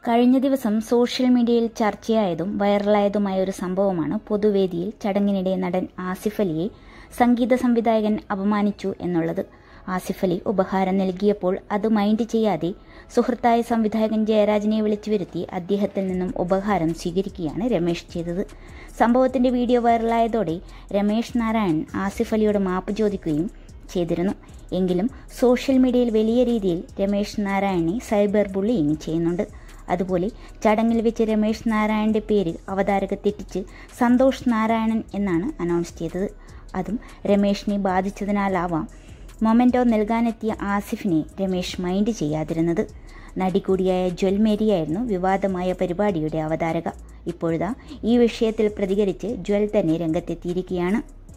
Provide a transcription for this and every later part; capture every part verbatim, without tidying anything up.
കഴിഞ്ഞ ദിവസം സോഷ്യൽ മീഡിയയിൽ ചർച്ചയായതും വൈറലായതുമായ ഒരു സംഭവമാണ് പൊതുവേദിയിൽ ചടങ്ങിനിടെ നടൻ ആസിഫ് അലിയെ സംഗീത സംവിധായകൻ അപമാനിച്ചു എന്നുള്ളത്. ആസിഫ് അലി ഉപഹാരം നൽകിയപ്പോൾ അത് മൈൻഡ് ചെയ്യാതെ സുഹൃത്തായ സംവിധായകൻ ജയരാജിനെ വിളിച്ചു വരുത്തി അദ്ദേഹത്തിൽ നിന്നും ഉപഹാരം സ്വീകരിക്കുകയാണ് രമേശ് ചെയ്തത്. സംഭവത്തിന്റെ വീഡിയോ വൈറലായതോടെ രമേശ് നാരായൺ ആസിഫ് അലിയോട് മാപ്പ് ചോദിക്കുകയും ചെയ്തിരുന്നു. എങ്കിലും സോഷ്യൽ മീഡിയയിൽ വലിയ രീതിയിൽ രമേശ് നാരായണനെ സൈബർ ബുള്ളിയിങ് ചെയ്യുന്നുണ്ട്. അതുപോലെ ചടങ്ങിൽ വെച്ച് രമേശ് നാരായണന്റെ പേര് അവതാരക തെറ്റിച്ച് സന്തോഷ് നാരായണൻ എന്നാണ് അനൗൺസ് ചെയ്തത്. അതും രമേശിനെ ബാധിച്ചതിനാലാവാം മൊമെന്റോ നൽകാനെത്തിയ ആസിഫിനെ രമേശ് മൈൻഡ് ചെയ്യാതിരുന്നത്. നടി കൂടിയായ ജ്വൽ മേരിയായിരുന്നു വിവാദമായ പരിപാടിയുടെ അവതാരക. ഇപ്പോഴാ ഈ വിഷയത്തിൽ പ്രതികരിച്ച് ജ്വൽ തന്നെ രംഗത്തെത്തിയിരിക്കുകയാണ്.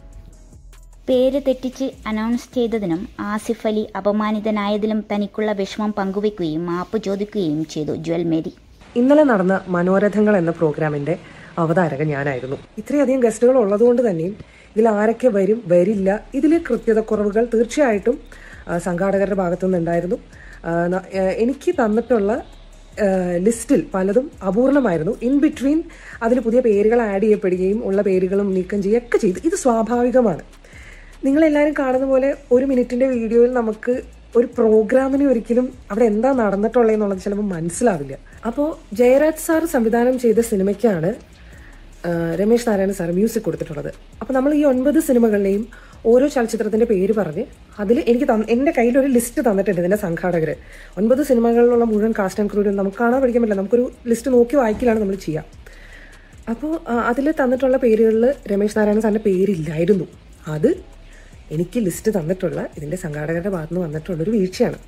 പേര് തെറ്റിച്ച് അനൗൺസ് ചെയ്തതിനും ആസിഫ് അലി അപമാനിതനായതിലും തനിക്കുള്ള വിഷമം പങ്കുവെക്കുകയും മാപ്പ് ചോദിക്കുകയും ചെയ്തു ജ്വൽ മേരി. ഇന്നലെ നടന്ന മനോരഥങ്ങൾ എന്ന പ്രോഗ്രാമിന്റെ അവതാരക ഞാനായിരുന്നു. ഇത്രയധികം ഗസ്റ്റുകൾ ഉള്ളതുകൊണ്ട് തന്നെയും ഇതിൽ ആരൊക്കെ വരും വരില്ല ഇതിലെ കൃത്യതക്കുറവുകൾ തീർച്ചയായിട്ടും സംഘാടകരുടെ ഭാഗത്തുനിന്നുണ്ടായിരുന്നു. എനിക്ക് തന്നിട്ടുള്ള ലിസ്റ്റിൽ പലതും അപൂർണമായിരുന്നു. ഇൻ ബിറ്റ്വീൻ അതിൽ പുതിയ പേരുകൾ ആഡ് ചെയ്യപ്പെടുകയും ഉള്ള പേരുകളും നീക്കം ചെയ്യുകയൊക്കെ ചെയ്തു. ഇത് സ്വാഭാവികമാണ്. നിങ്ങളെല്ലാവരും കാണുന്ന പോലെ ഒരു മിനിറ്റിന്റെ വീഡിയോയിൽ നമുക്ക് ഒരു പ്രോഗ്രാമിന് ഒരിക്കലും അവിടെ എന്താ നടന്നിട്ടുള്ളതെന്നുള്ളത് ചിലപ്പോൾ മനസ്സിലാവില്ല. അപ്പോൾ ജയരാജ് സാർ സംവിധാനം ചെയ്ത സിനിമയ്ക്കാണ് രമേശ് നാരായണൻ സാർ മ്യൂസിക് കൊടുത്തിട്ടുള്ളത്. അപ്പോൾ നമ്മൾ ഈ ഒൻപത് സിനിമകളിലെയും ഓരോ ചലച്ചിത്രത്തിന്റെ പേര് പറഞ്ഞ് അതിൽ എനിക്ക് എൻ്റെ കയ്യിലൊരു ലിസ്റ്റ് തന്നിട്ടുണ്ട് ഇതിന്റെ സംഘാടകർ. ഒൻപത് സിനിമകളിലുള്ള മുഴുവൻ കാസ്റ്റ് ആൻഡ് ക്രൂവിൽ നമുക്ക് കാണാൻ പഠിക്കാൻ പറ്റില്ല. നമുക്കൊരു ലിസ്റ്റ് നോക്കി വായിക്കലാണ് നമ്മൾ ചെയ്യുക. അപ്പോൾ അതിൽ തന്നിട്ടുള്ള പേരുകളിൽ രമേശ് നാരായണൻ സാറിന്റെ പേരില്ലായിരുന്നു. അത് എനിക്ക് ലിസ്റ്റ് തന്നിട്ടുള്ള ഇതിന്റെ സംഘാടകരുടെ ഭാഗത്ത് നിന്ന് വന്നിട്ടുള്ളൊരു വീഴ്ചയാണ്.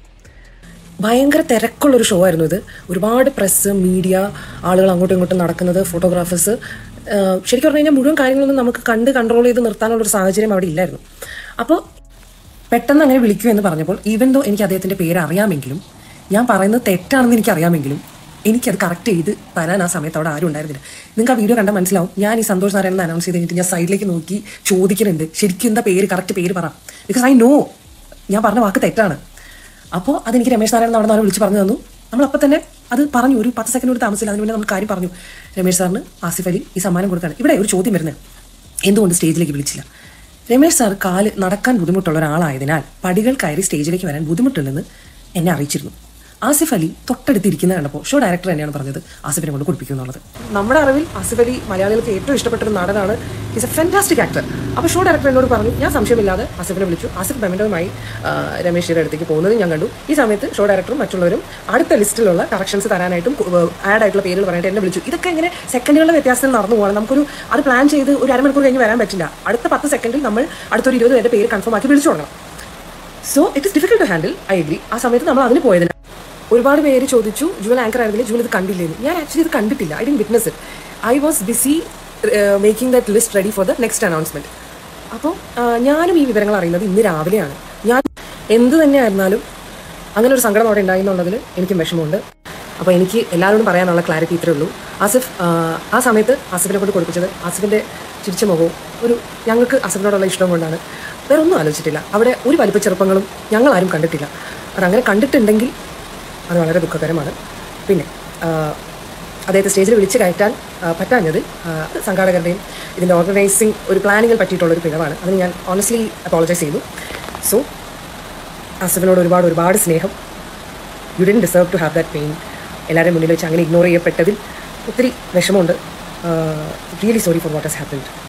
ഭയങ്കര തിരക്കുള്ളൊരു ഷോ ആയിരുന്നു ഇത്. ഒരുപാട് പ്രസ്, മീഡിയ, ആളുകൾ അങ്ങോട്ടും ഇങ്ങോട്ടും നടക്കുന്നത്, ഫോട്ടോഗ്രാഫേഴ്സ്. ശരിക്കും പറഞ്ഞു കഴിഞ്ഞാൽ മുഴുവൻ കാര്യങ്ങളൊന്നും നമുക്ക് കണ്ട് കൺട്രോൾ ചെയ്ത് നിർത്താനുള്ളൊരു സാഹചര്യം അവിടെ ഇല്ലായിരുന്നു. അപ്പോൾ പെട്ടെന്ന് അങ്ങനെ വിളിക്കൂ എന്ന് പറഞ്ഞപ്പോൾ ഈവൻ ദോ എനിക്ക് അദ്ദേഹത്തിന്റെ പേര് അറിയാമെങ്കിലും ഞാൻ പറയുന്നത് തെറ്റാണെന്ന് എനിക്ക് അറിയാമെങ്കിലും എനിക്കത് കറക്റ്റ് ചെയ്ത് തരാൻ ആ സമയത്ത് അവിടെ ആരും ഉണ്ടായിരുന്നില്ല. നിങ്ങൾക്ക് ആ വീഡിയോ കണ്ടാൽ മനസ്സിലാവും. ഞാൻ ഈ സന്തോഷ് നാരായണൻ അനൗൺസ് ചെയ്ത് കഴിഞ്ഞിട്ട് ഞാൻ സൈഡിലേക്ക് നോക്കി ചോദിക്കുന്നുണ്ട്, ശരിക്കും എന്താ പേര്, കറക്റ്റ് പേര് പറ, ബിക്കോസ് ഐ നോ ഞാൻ പറഞ്ഞ വാക്ക് തെറ്റാണ്. അപ്പോൾ അതെനിക്ക് രമേശ് നാരായണൻ അവിടെ നിന്ന് വിളിച്ച് പറഞ്ഞു തന്നു. നമ്മളപ്പോൾ തന്നെ അത് പറഞ്ഞു. ഒരു പത്ത് സെക്കൻഡ് കൂടി താമസിച്ചില്ല. അതിന് മുന്നേ നമ്മൾ കാര്യം പറഞ്ഞു. രമേശ് സാറിന് ആസിഫ് അലി ഈ സമ്മാനം കൊടുക്കാണ്. ഇവിടെ ഒരു ചോദ്യം വരുന്നത്, എന്തുകൊണ്ട് സ്റ്റേജിലേക്ക് വിളിച്ചില്ല? രമേശ് സാർ കാല് നടക്കാൻ ബുദ്ധിമുട്ടുള്ള ഒരാളായതിനാൽ പടികൾ കയറി സ്റ്റേജിലേക്ക് വരാൻ ബുദ്ധിമുട്ടുണ്ടെന്ന് എന്നെ അറിയിച്ചിരുന്നു. ആസിഫ് അലി തൊട്ടടുത്തിരിക്കുന്ന കണ്ടപ്പോൾ ഷോ ഡയറക്ടർ തന്നെയാണ് പറഞ്ഞത് ആസിഫിനെ കൊണ്ട് കുടിപ്പിക്കും എന്നുള്ളത്. നമ്മുടെ അറിവിൽ ആസിഫ് അലി മലയാളികൾക്ക് ഏറ്റവും ഇഷ്ടപ്പെട്ട ഒരു നടനാണ്. Is a fantastic actor. അപ്പോൾ ഷോ ഡയറക്ടർ എന്നോട് പറഞ്ഞു. ഞാൻ സംശയമില്ലാതെ ആസിഫിനെ വിളിച്ചു. ആസിഫ് മെമന്റോയുമായി രമേശിയുടെ അടുത്തേക്ക് പോകുന്നത് ഞാൻ കണ്ടു. ഈ സമയത്ത് ഷോ ഡയറക്ടറും മറ്റുള്ളവരും അടുത്ത ലിസ്റ്റിലുള്ള കറക്ഷൻസ് തരാനായിട്ടും ആഡ് ആയിട്ടുള്ള പേരുകൾ പറയാനായിട്ട് എന്നെ വിളിച്ചു. ഇതൊക്കെ ഇങ്ങനെ സെക്കൻഡുകളുടെ വ്യത്യാസത്തിൽ നടന്നു പോകണം. നമുക്കൊരു അത് പ്ലാൻ ചെയ്ത് ഒരു അരമണിക്കൂർ കഴിഞ്ഞ് വരാൻ പറ്റില്ല. അടുത്ത പത്ത് സെക്കൻഡിൽ നമ്മൾ അടുത്തൊരു ഇരുപത് പേരുടെ പേര് കൺഫേം ആക്കി വിളിച്ചു തുടങ്ങണം. So it is difficult to handle. I agree. ആ സമയത്ത് നമ്മൾ അതിന് പോയതിന് ഒരുപാട് പേര് ചോദിച്ചു, ജുവൽ ആങ്കർ ആയിരുന്നില്ല, ജുവൽ ഇത് കണ്ടില്ലേന്ന്. ഞാൻ ആക്ച്വലി ഇത് കണ്ടിട്ടില്ല. I didn't witness it. I was busy making that list ready for the next announcement. അപ്പോൾ ഞാനും ഈ വിവരങ്ങൾ അറിയുന്നത് ഇന്ന് രാവിലെയാണ്. ഞാൻ എന്ത് തന്നെയായിരുന്നാലും അങ്ങനെ ഒരു സങ്കടം അവിടെ ഉണ്ടായി എന്നുള്ളതിൽ എനിക്കും വിഷമമുണ്ട്. അപ്പോൾ എനിക്ക് എല്ലാവരോടും പറയാനുള്ള ക്ലാരിറ്റി ഇത്രേ ഉള്ളൂ. ആസിഫ് ആ സമയത്ത് ആസിഫിനെ കൊണ്ട് കൊടുപ്പിച്ചത് ആസിഫിൻ്റെ ചിരിച്ച മുഖവും ഒരു ഞങ്ങൾക്ക് ആസിഫിനോടുള്ള ഇഷ്ടം കൊണ്ടാണ്. വേറെ ഒന്നും ആലോചിച്ചിട്ടില്ല. അവിടെ ഒരു വലിപ്പ ചെറുപ്പങ്ങളും ഞങ്ങൾ ആരും കണ്ടിട്ടില്ല. അതങ്ങനെ കണ്ടിട്ടുണ്ടെങ്കിൽ അത് വളരെ ദുഃഖകരമാണ്. പിന്നെ അദ്ദേഹത്തെ സ്റ്റേജിൽ വിളിച്ച് കയറ്റാൻ പറ്റാഞ്ഞത് സംഘാടകരുടെയും ഇതിൻ്റെ ഓർഗനൈസിങ് ഒരു പ്ലാനിങ്ങിൽ പറ്റിയിട്ടുള്ളൊരു പിഴവാണ്. അതിന് ഞാൻ ഓണസ്റ്റ്ലി അപ്പോളജൈസ് ചെയ്തു. സോ ആസിഫിനോട് ഒരുപാട് ഒരുപാട് സ്നേഹം. You didn't deserve to have that pain. എല്ലാവരുടെയും മുന്നിൽ വെച്ച് അങ്ങനെ ഇഗ്നോർ ചെയ്യപ്പെട്ടതിൽ ഒത്തിരി വിഷമമുണ്ട്. Really sorry for what has happened.